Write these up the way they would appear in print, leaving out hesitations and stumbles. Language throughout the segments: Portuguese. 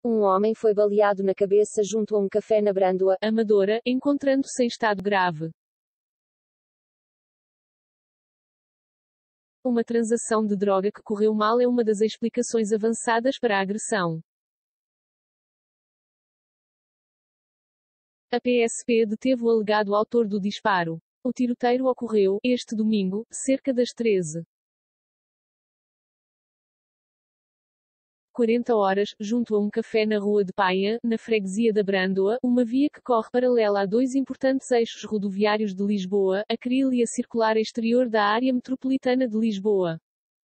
Um homem foi baleado na cabeça junto a um café na Brândoa, Amadora, encontrando-se em estado grave. Uma transação de droga que correu mal é uma das explicações avançadas para a agressão. A PSP deteve o alegado autor do disparo. O tiroteio ocorreu, este domingo, cerca das 13h40, junto a um café na Rua de Paia, na freguesia da Brândoa, uma via que corre paralela a dois importantes eixos rodoviários de Lisboa, a Cril e a circular exterior da área metropolitana de Lisboa.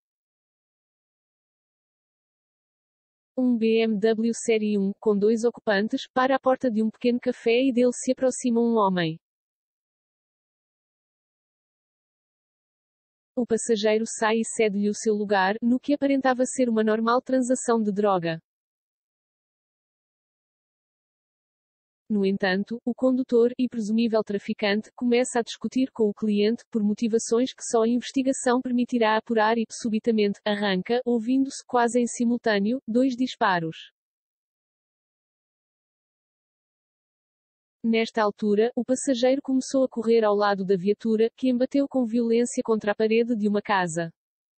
Um BMW Série 1, com dois ocupantes, para à porta de um pequeno café e dele se aproxima um homem. O passageiro sai e cede-lhe o seu lugar, no que aparentava ser uma normal transação de droga. No entanto, o condutor, e presumível traficante, começa a discutir com o cliente, por motivações que só a investigação permitirá apurar e, subitamente, arranca, ouvindo-se, quase em simultâneo, dois disparos. Nesta altura, o passageiro começou a correr ao lado da viatura, que embateu com violência contra a parede de uma casa.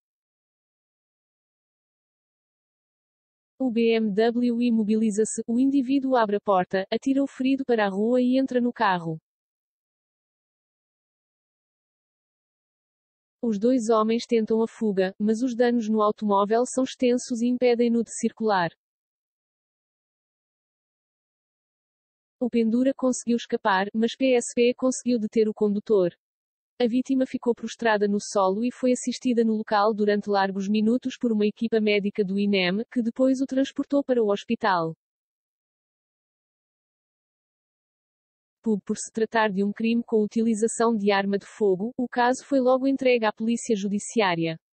O BMW imobiliza-se, o indivíduo abre a porta, atira o ferido para a rua e entra no carro. Os dois homens tentam a fuga, mas os danos no automóvel são extensos e impedem-no de circular. O pendura conseguiu escapar, mas PSP conseguiu deter o condutor. A vítima ficou prostrada no solo e foi assistida no local durante largos minutos por uma equipa médica do INEM, que depois o transportou para o hospital. Por se tratar de um crime com utilização de arma de fogo, o caso foi logo entregue à polícia judiciária.